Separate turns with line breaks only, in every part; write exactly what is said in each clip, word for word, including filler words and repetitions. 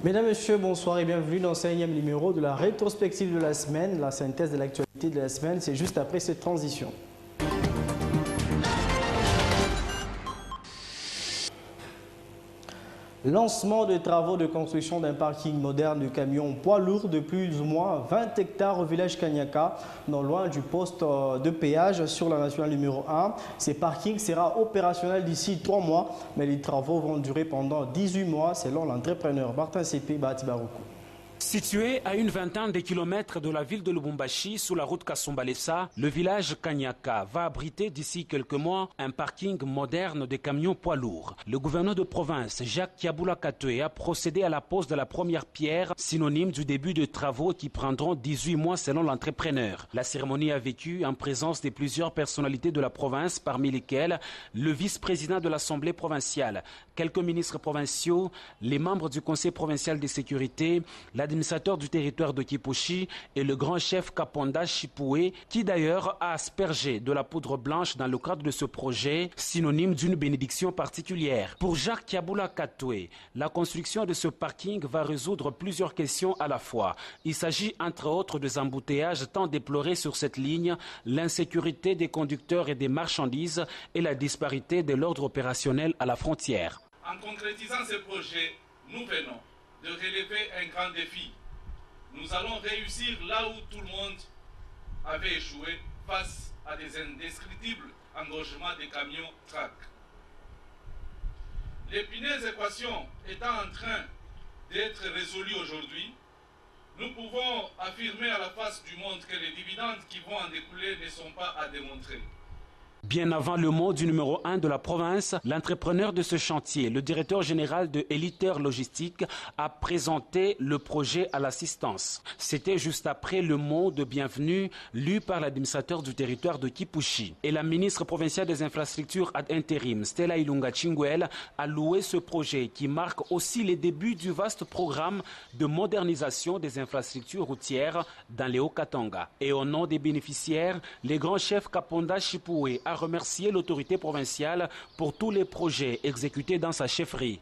Mesdames, Messieurs, bonsoir et bienvenue dans ce énième numéro de la rétrospective de la semaine. La synthèse de l'actualité de la semaine, c'est juste après cette transition. Lancement des travaux de construction d'un parking moderne de camions poids lourds de plus ou moins vingt hectares au village Kanyaka, non loin du poste de péage sur la nationale numéro un. Ce parking sera opérationnel d'ici trois mois, mais les travaux vont durer pendant dix-huit mois selon l'entrepreneur Martin Sepe Batibaruku.
Situé à une vingtaine de kilomètres de la ville de Lubumbashi, sur la route Kasumbalesa, le village Kanyaka va abriter d'ici quelques mois un parking moderne de camions poids lourds. Le gouverneur de province, Jacques Kiabula Katoué, a procédé à la pose de la première pierre, synonyme du début de travaux qui prendront dix-huit mois selon l'entrepreneur. La cérémonie a vécu en présence de plusieurs personnalités de la province, parmi lesquelles le vice-président de l'Assemblée provinciale, quelques ministres provinciaux, les membres du Conseil provincial de sécurité, l'administrateur du territoire de Kipushi et le grand chef Kaponda Chipoué, qui d'ailleurs a aspergé de la poudre blanche dans le cadre de ce projet, synonyme d'une bénédiction particulière. Pour Jacques Kiabula Katoué, la construction de ce parking va résoudre plusieurs questions à la fois. Il s'agit entre autres des embouteillages tant déplorés sur cette ligne, l'insécurité des conducteurs et des marchandises et la disparité de l'ordre opérationnel à la frontière.
En concrétisant ce projet, nous venons de relever un grand défi. Nous allons réussir là où tout le monde avait échoué face à des indescriptibles engorgements des camions track. L'épineuse équation étant en train d'être résolue aujourd'hui, nous pouvons affirmer à la face du monde que les dividendes qui vont en découler ne sont pas à démontrer.
Bien avant le mot du numéro un de la province, l'entrepreneur de ce chantier, le directeur général de Eliter Logistique, a présenté le projet à l'assistance. C'était juste après le mot de bienvenue lu par l'administrateur du territoire de Kipushi. Et la ministre provinciale des infrastructures ad intérim, Stella Ilunga Chingwel, a loué ce projet qui marque aussi les débuts du vaste programme de modernisation des infrastructures routières dans les Hauts-Katanga. Et au nom des bénéficiaires, les grands chefs Kaponda Chipoué a remercié l'autorité provinciale pour tous les projets exécutés dans sa chefferie.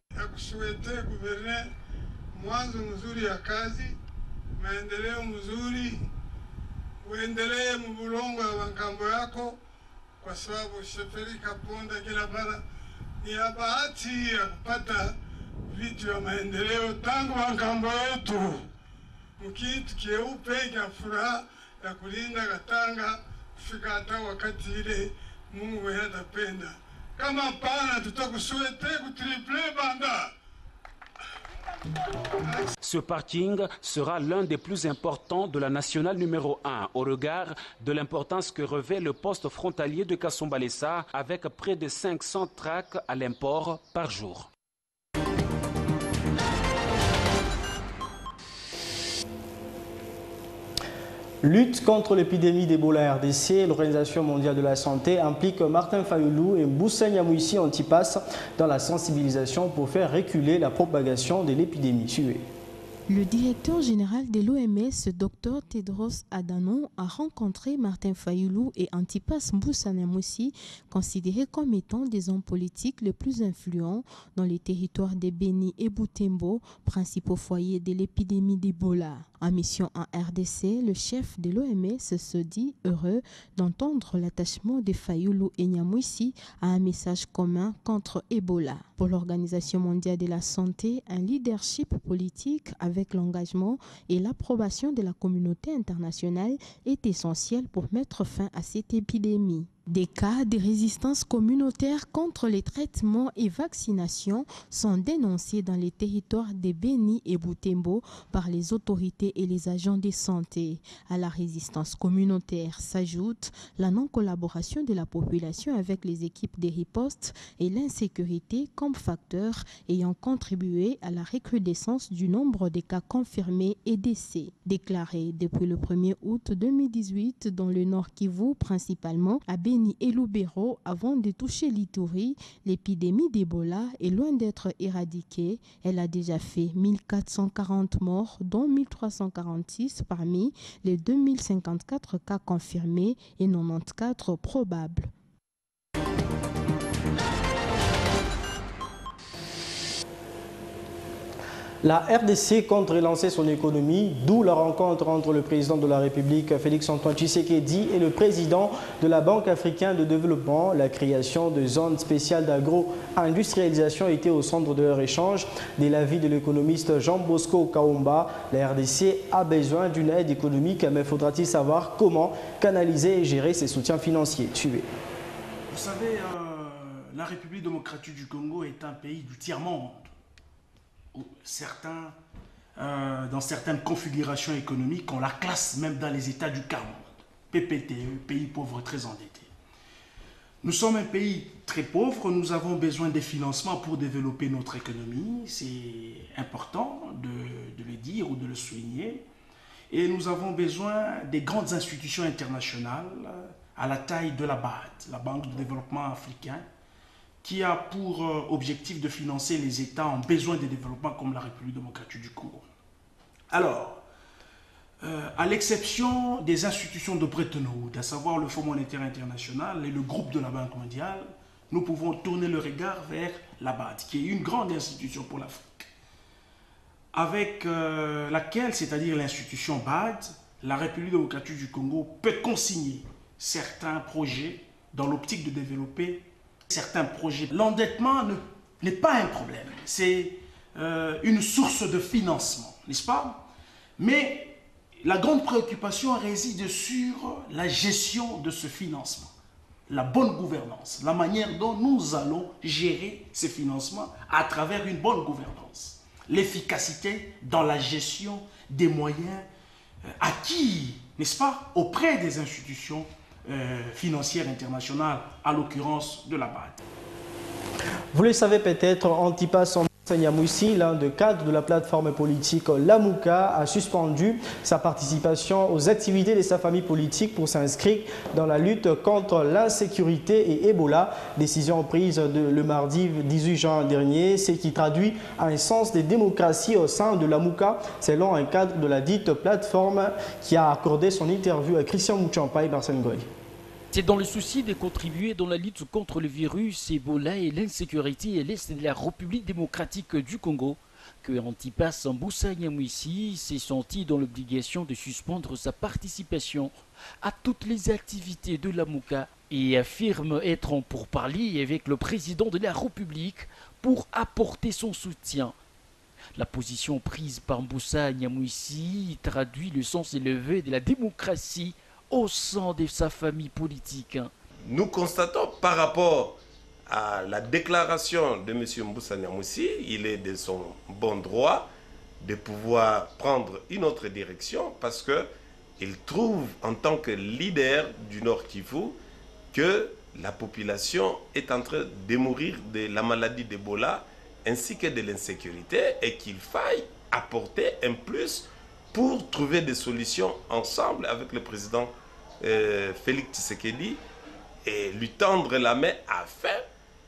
Ce parking sera l'un des plus importants de la nationale numéro un au regard de l'importance que revêt le poste frontalier de Kasumbalesa avec près de cinq cents tracts à l'import par jour.
Lutte contre l'épidémie d'Ebola R D C, l'Organisation mondiale de la santé implique Martin Fayulu et Moussa Nyamouissi Antipas dans la sensibilisation pour faire reculer la propagation de l'épidémie. Suivez.
Le directeur général de l'O M S, Dr Tedros Adhanom, a rencontré Martin Fayulu et Antipas Moussa Nyamouissi, considérés comme étant des hommes politiques les plus influents dans les territoires de Beni et Butembo, principaux foyers de l'épidémie d'Ebola. En mission en R D C, le chef de l'O M S se dit heureux d'entendre l'attachement de Fayulu et Nyamouissi à un message commun contre Ebola. Pour l'Organisation mondiale de la santé, un leadership politique avec l'engagement et l'approbation de la communauté internationale est essentiel pour mettre fin à cette épidémie. Des cas de résistance communautaire contre les traitements et vaccinations sont dénoncés dans les territoires de Beni et Butembo par les autorités et les agents de santé. À la résistance communautaire s'ajoute la non-collaboration de la population avec les équipes de riposte et l'insécurité comme facteurs ayant contribué à la recrudescence du nombre de cas confirmés et décès. Déclaré depuis le premier août deux mille dix-huit dans le Nord Kivu principalement, à Beni et Lubero, avant de toucher l'Ituri, l'épidémie d'Ebola est loin d'être éradiquée. Elle a déjà fait mille quatre cent quarante morts, dont mille trois cent quarante-six parmi les deux mille cinquante-quatre cas confirmés et quatre-vingt-quatorze probables.
La R D C compte relancer son économie, d'où la rencontre entre le président de la République, Félix-Antoine Tshisekedi, et le président de la Banque africaine de développement. La création de zones spéciales d'agro-industrialisation était au centre de leur échange. Dès l'avis de l'économiste Jean-Bosco Kaomba, la R D C a besoin d'une aide économique, mais faudra-t-il savoir comment canaliser et gérer ses soutiens financiers? Suivez.
Vous savez, euh, la République démocratique du Congo est un pays du tiers-monde. Certains, euh, dans certaines configurations économiques, on la classe même dans les États du quart-monde. P P T E, pays pauvre très endetté. Nous sommes un pays très pauvre, nous avons besoin des financements pour développer notre économie, c'est important de, de le dire ou de le souligner. Et nous avons besoin des grandes institutions internationales à la taille de la B A D, la Banque de développement africain, qui a pour objectif de financer les États en besoin de développement comme la République démocratique du Congo. Alors, euh, à l'exception des institutions de Bretton Woods, à savoir le Fonds monétaire international et le groupe de la Banque mondiale, nous pouvons tourner le regard vers la B A D, qui est une grande institution pour l'Afrique, avec euh, laquelle, c'est-à-dire l'institution B A D, la République démocratique du Congo peut consigner certains projets dans l'optique de développer certains projets. L'endettement n'est pas un problème, c'est euh, une source de financement, n'est-ce pas? Mais la grande préoccupation réside sur la gestion de ce financement, la bonne gouvernance, la manière dont nous allons gérer ces financements à travers une bonne gouvernance, l'efficacité dans la gestion des moyens euh, acquis, n'est-ce pas, auprès des institutions Euh, financière internationale, à l'occurrence de la B A D.
Vous le savez peut-être, Antipas Mbusa-Nyamwisi, l'un des cadres de la plateforme politique Lamuka, a suspendu sa participation aux activités de sa famille politique pour s'inscrire dans la lutte contre l'insécurité et Ebola. Décision prise de, le mardi dix-huit juin dernier, ce qui traduit un sens de démocratie au sein de Lamuka, selon un cadre de la dite plateforme qui a accordé son interview à Christian Muchampa et Barsène Goy.
C'est dans le souci de contribuer dans la lutte contre le virus Ebola et l'insécurité à l'est de la République démocratique du Congo que Antipas Mbusa-Nyamwisi s'est senti dans l'obligation de suspendre sa participation à toutes les activités de Lamuka et affirme être en pourparlers avec le président de la République pour apporter son soutien. La position prise par Mbusa-Nyamwisi traduit le sens élevé de la démocratie au sein de sa famille politique.
Nous constatons par rapport à la déclaration de M. Mbusa-Nyamwisi, il est de son bon droit de pouvoir prendre une autre direction parce qu'il trouve en tant que leader du Nord Kivu que la population est en train de mourir de la maladie d'Ebola ainsi que de l'insécurité et qu'il faille apporter un plus pour trouver des solutions ensemble avec le président euh, Félix Tshisekedi et lui tendre la main afin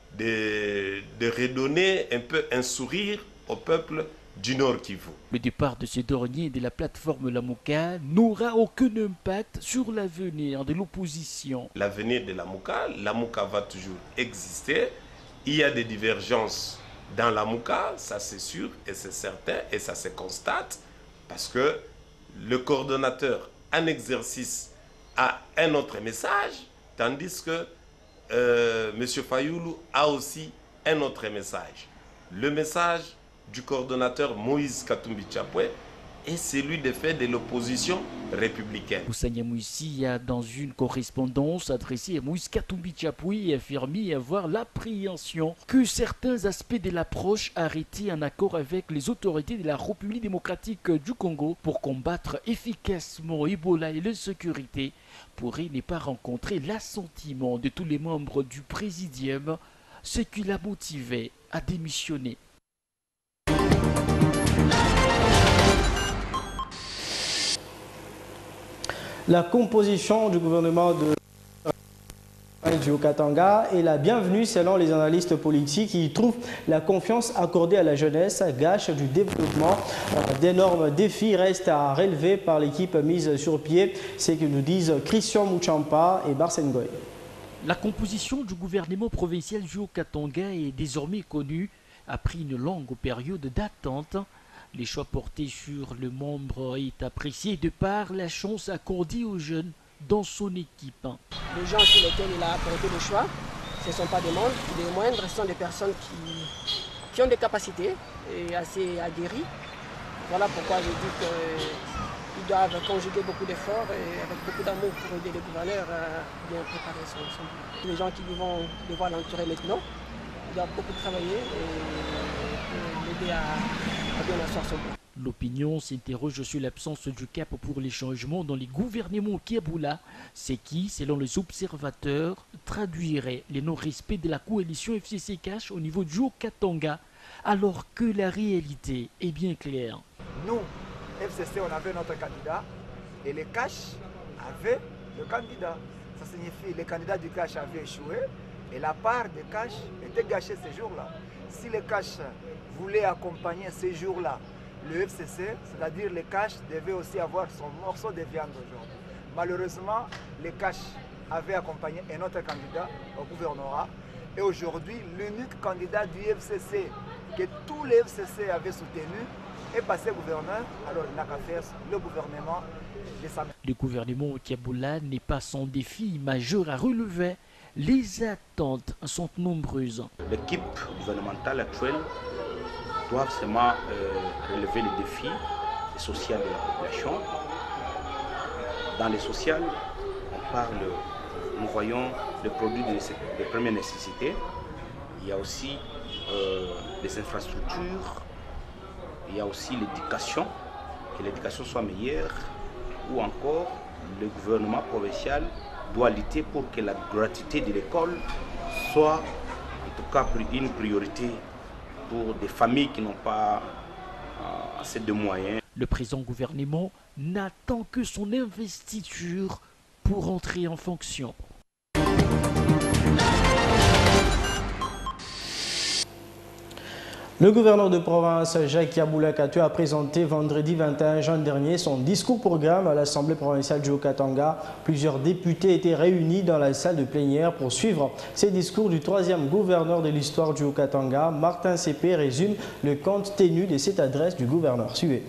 de, de redonner un peu un sourire au peuple du Nord Kivu.
Le départ de ce dernier de la plateforme Lamuka n'aura aucun impact sur l'avenir de l'opposition.
L'avenir de Lamuka, Lamuka va toujours exister. Il y a des divergences dans Lamuka, ça c'est sûr et c'est certain et ça se constate. Parce que le coordonnateur en exercice a un autre message, tandis que euh, M. Fayoulou a aussi un autre message. Le message du coordonnateur Moïse Katumbi Tchapoué est celui des faits de l'opposition républicaine.
Mbusa Nyamwisi a dans une correspondance adressée à Moïse Katumbi Tchapoué affirmé avoir l'appréhension que certains aspects de l'approche arrêtés en accord avec les autorités de la République démocratique du Congo pour combattre efficacement Ebola et l'insécurité pourraient ne pas rencontrer l'assentiment de tous les membres du présidium, ce qui l'a motivé à démissionner.
La composition du gouvernement de du Haut-Katanga est la bienvenue selon les analystes politiques qui trouvent la confiance accordée à la jeunesse gâche du développement. D'énormes défis restent à relever par l'équipe mise sur pied, c'est ce que nous disent Christian Muchampa et Barsène Goy.
La composition du gouvernement provincial du Haut-Katanga est désormais connue après une longue période d'attente. Les choix portés sur le membre est apprécié de par la chance accordée aux jeunes dans son équipe.
Les gens sur lesquels il a apporté le choix, ce ne sont pas des moindres, des moindres, ce sont des personnes qui, qui ont des capacités et assez aguerries. Voilà pourquoi je dis qu'ils doivent conjuguer beaucoup d'efforts et avec beaucoup d'amour pour aider les gouverneurs à bien préparer son, son boulot. Les gens qui vont devoir l'entourer maintenant, ils doivent beaucoup travailler et l'aider à, à bien asseoir son boulot.
L'opinion s'interroge sur l'absence du cap pour les changements dans les gouvernements Kiaboula, ce qui, selon les observateurs, traduirait le non-respect de la coalition F C C Cash au niveau du Haut-Katanga, alors que la réalité est bien claire.
Nous, F C C, on avait notre candidat et les Cash avaient le candidat. Ça signifie que les candidats du Cash avaient échoué et la part des Cash était gâchée ces jours-là. Si les Cash voulaient accompagner ces jours-là le F C C, c'est-à-dire les Cash devaient aussi avoir son morceau de viande aujourd'hui. Malheureusement, les Cash avaient accompagné un autre candidat au gouvernorat et aujourd'hui, l'unique candidat du F C C que tous les F C C avaient soutenu est passé gouverneur, alors il n'a qu'à faire le gouvernement de sa main.
Le gouvernement au Kiaboula n'est pas sans défi majeur à relever. Les attentes sont nombreuses.
L'équipe gouvernementale actuelle doit vraiment euh, relever les défis sociaux de la population. Dans les sociales, on parle, nous voyons les produits de, de première nécessité. Il y a aussi euh, les infrastructures, il y a aussi l'éducation, que l'éducation soit meilleure, ou encore le gouvernement provincial doit lutter pour que la gratuité de l'école soit en tout cas une priorité pour des familles qui n'ont pas euh, assez de moyens.
Le présent gouvernement n'attend que son investiture pour entrer en fonction.
Le gouverneur de province, Jacques Yaboula Katoué, a présenté vendredi vingt et un juin dernier son discours programme à l'Assemblée provinciale du Haut-Katanga. Plusieurs députés étaient réunis dans la salle de plénière pour suivre ces discours du troisième gouverneur de l'histoire du Haut-Katanga. Martin Sépé résume le compte tenu de cette adresse du gouverneur. Suivez.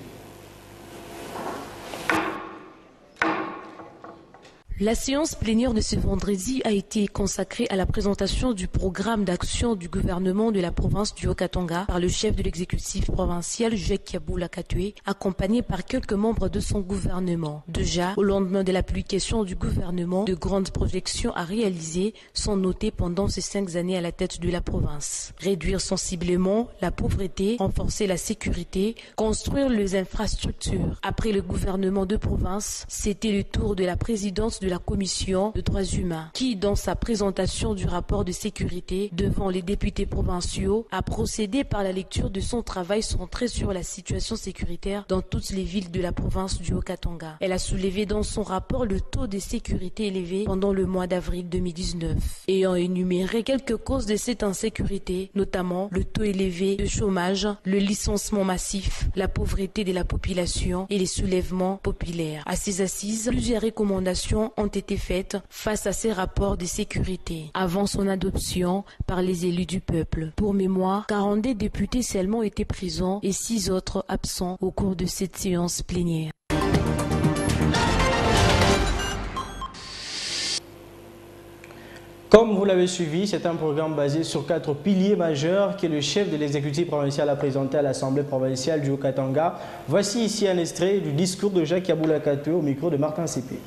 La séance plénière de ce vendredi a été consacrée à la présentation du programme d'action du gouvernement de la province du Haut-Katanga par le chef de l'exécutif provincial, Jacques Yaboula Katoué, accompagné par quelques membres de son gouvernement. Déjà, au lendemain de la publication du gouvernement, de grandes projections à réaliser sont notées pendant ces cinq années à la tête de la province. Réduire sensiblement la pauvreté, renforcer la sécurité, construire les infrastructures. Après le gouvernement de province, c'était le tour de la présidence de la commission de droits humains qui, dans sa présentation du rapport de sécurité devant les députés provinciaux, a procédé par la lecture de son travail centré sur la situation sécuritaire dans toutes les villes de la province du Haut-Katanga. Elle a soulevé dans son rapport le taux de sécurité élevé pendant le mois d'avril deux mille dix-neuf, ayant énuméré quelques causes de cette insécurité, notamment le taux élevé de chômage, le licenciement massif, la pauvreté de la population et les soulèvements populaires. À ces assises, plusieurs recommandations ont été faites face à ces rapports de sécurité avant son adoption par les élus du peuple. Pour mémoire, quarante-deux députés seulement étaient présents et six autres absents au cours de cette séance plénière.
Comme vous l'avez suivi, c'est un programme basé sur quatre piliers majeurs que le chef de l'exécutif provincial a présenté à l'Assemblée provinciale du Haut-Katanga. Voici ici un extrait du discours de Jacques Yaboula Katoué au micro de Martin Sépé.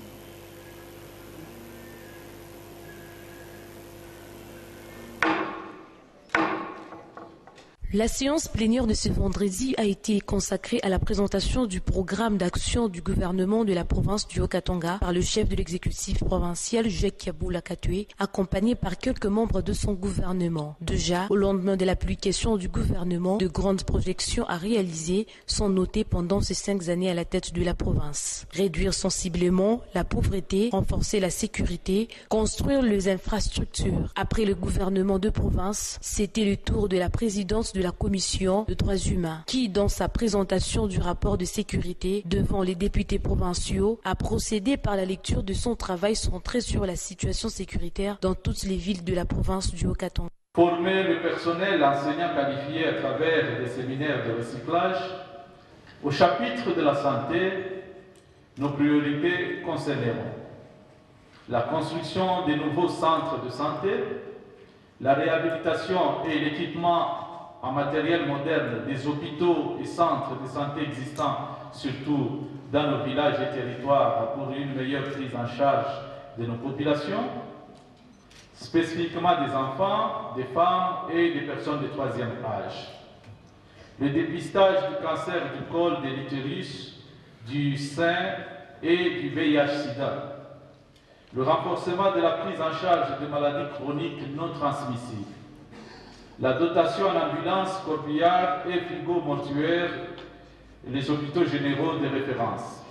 La séance plénière de ce vendredi a été consacrée à la présentation du programme d'action du gouvernement de la province du Haut-Katanga par le chef de l'exécutif provincial, Jacques Yaboula Katoué, accompagné par quelques membres de son gouvernement. Déjà, au lendemain de la publication du gouvernement, de grandes projections à réaliser sont notées pendant ces cinq années à la tête de la province. Réduire sensiblement la pauvreté, renforcer la sécurité, construire les infrastructures. Après le gouvernement de province, c'était le tour de la présidence de la commission de droits humains qui, dans sa présentation du rapport de sécurité devant les députés provinciaux, a procédé par la lecture de son travail centré sur la situation sécuritaire dans toutes les villes de la province du Haut-Katanga.
Former le personnel enseignant qualifié à travers des séminaires de recyclage, Au chapitre de la santé, nos priorités concerneront la construction de nouveaux centres de santé, la réhabilitation et l'équipement en matériel moderne des hôpitaux et centres de santé existants, surtout dans nos villages et territoires, pour une meilleure prise en charge de nos populations, spécifiquement des enfants, des femmes et des personnes de troisième âge. Le dépistage du cancer du col de l'utérus, du sein et du V I H-Sida. Le renforcement de la prise en charge des maladies chroniques non transmissibles. La dotation en ambulance, corbillard et frigo mortuaire et les hôpitaux généraux de référence.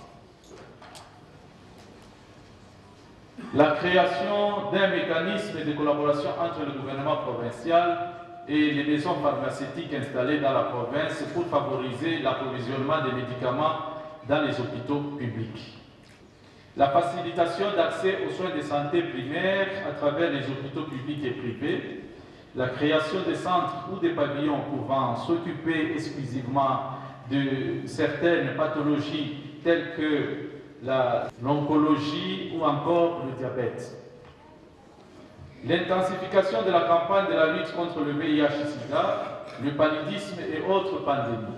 La création d'un mécanisme de collaboration entre le gouvernement provincial et les maisons pharmaceutiques installées dans la province pour favoriser l'approvisionnement des médicaments dans les hôpitaux publics. La facilitation d'accès aux soins de santé primaires à travers les hôpitaux publics et privés, la création de centres ou des pavillons pouvant s'occuper exclusivement de certaines pathologies telles que l'oncologie ou encore le diabète. L'intensification de la campagne de la lutte contre le V I H-Sida, le paludisme et autres pandémies.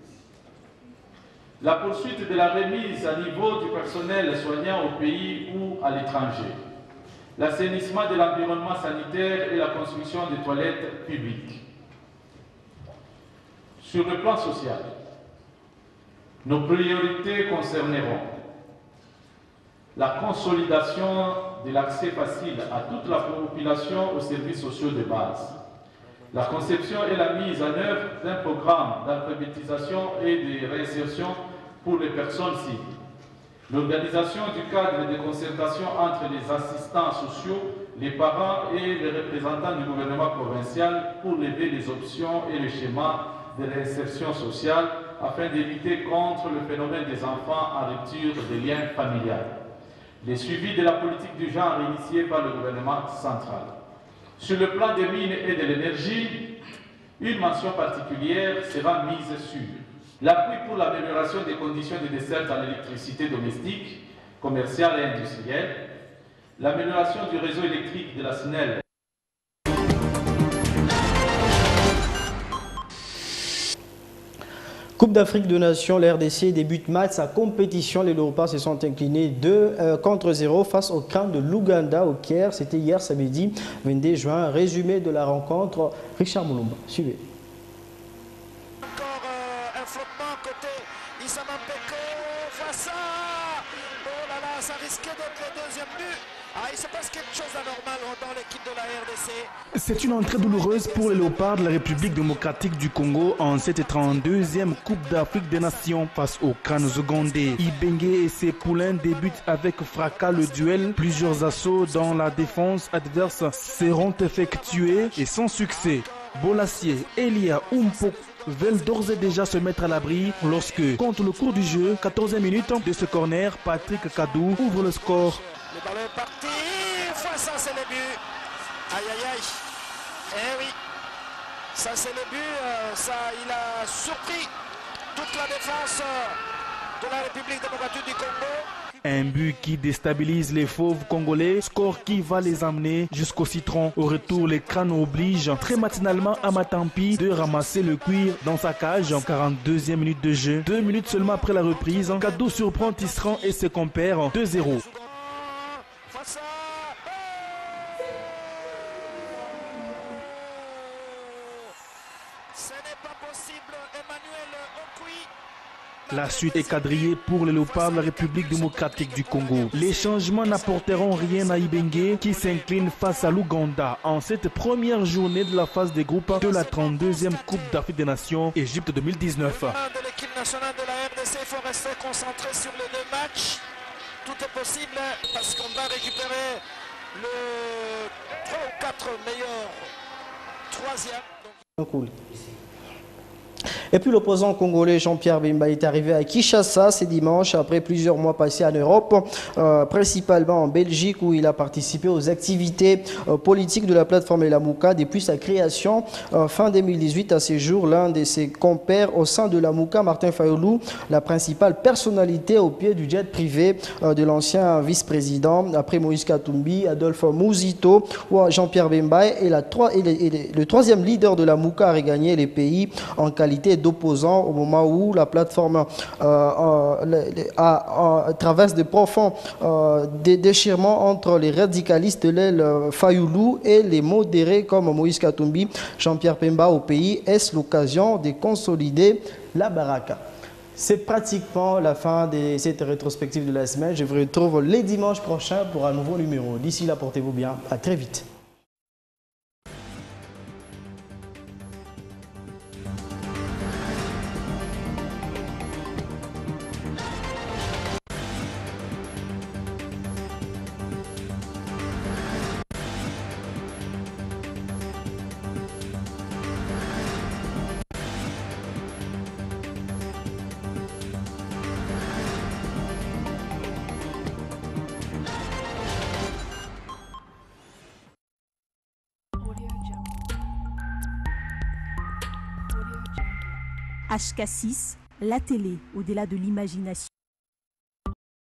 La poursuite de la remise à niveau du personnel soignant au pays ou à l'étranger. L'assainissement de l'environnement sanitaire et la construction de toilettes publiques. Sur le plan social, nos priorités concerneront la consolidation de l'accès facile à toute la population aux services sociaux de base, la conception et la mise en œuvre d'un programme d'alphabétisation et de réinsertion pour les personnes cibles, l'organisation du cadre de concertation entre les assistants sociaux, les parents et les représentants du gouvernement provincial pour lever les options et les schémas de réinsertion sociale afin d'éviter contre le phénomène des enfants en rupture des liens familiaux. Les suivis de la politique du genre initiée par le gouvernement central. Sur le plan des mines et de l'énergie, une mention particulière sera mise sur l'appui pour l'amélioration des conditions de dessert en électricité domestique, commerciale et industrielle, l'amélioration du réseau électrique de la S N E L.
Coupe d'Afrique de Nations, la R D C débute match sa compétition. Les Léopards se sont inclinés deux euh, contre zéro face au camp de l'Ouganda au Caire. C'était hier samedi vingt-deux juin. Résumé de la rencontre, Richard Moulumba. Suivez.
Encore euh, un flottement côté Issama Peko. Face à... Oh là là, ça risquait d'être le deuxième but. Ah, il se passe quelque chose d'anormal dans l'équipe de la R D C.
C'est une entrée douloureuse pour les Léopards de la République démocratique du Congo en cette trente-deuxième Coupe d'Afrique des Nations face au Crâne ougandais. Ibenge et ses poulains débutent avec fracas le duel. Plusieurs assauts dans la défense adverse seront effectués et sans succès. Bolassier, Elia Umpo veulent d'ores et déjà se mettre à l'abri lorsque, contre le cours du jeu, quatorzième minute de ce corner, Patrick Kadou ouvre le score.
Le ballon est parti, fois ça c'est le but. Aïe aïe aïe. Eh oui, ça c'est le but, euh, ça il a surpris toute la défense euh, de la République démocratique du Congo.
Un but qui déstabilise les fauves congolais, score qui va les amener jusqu'au citron. Au retour, les crânes obligent très matinalement Amatampi de ramasser le cuir dans sa cage en quarante-deuxième minute de jeu. Deux minutes seulement après la reprise, Kadou surprend Tisserand et ses compères deux zéro. La suite est quadrillée pour les Léopards de la République démocratique du Congo. Les changements n'apporteront rien à Ibenge qui s'incline face à l'Ouganda en cette première journée de la phase des groupes de la trente-deuxième Coupe d'Afrique des Nations Égypte deux mille dix-neuf.
De l'équipe nationale de la R D C, il faut rester concentré sur les deux matchs. Tout est possible parce qu'on va récupérer le trois ou quatre meilleurs troisième.
Cool. Et puis l'opposant congolais Jean-Pierre Bemba est arrivé à Kinshasa ce dimanche après plusieurs mois passés en Europe, euh, principalement en Belgique où il a participé aux activités euh, politiques de la plateforme Lamuka depuis sa création euh, fin deux mille dix-huit. À ce jour, l'un de ses compères au sein de Lamuka, Martin Fayoulou, la principale personnalité au pied du jet privé euh, de l'ancien vice-président après Moïse Katumbi, Adolphe Mouzito ou Jean-Pierre Bemba est, la, est, le, est le troisième leader de Lamuka à regagner les pays en qualité d'opposant au moment où la plateforme euh, euh, a, a, traverse de profonds euh, déchirements entre les radicalistes de l'aile Fayoulou et les modérés comme Moïse Katumbi, Jean-Pierre Bemba au pays. Est-ce l'occasion de consolider la baraka? C'est pratiquement la fin de cette rétrospective de la semaine. Je vous retrouve les dimanches prochains pour un nouveau numéro. D'ici là, portez-vous bien. À très vite.
H K six, la télé au-delà de l'imagination.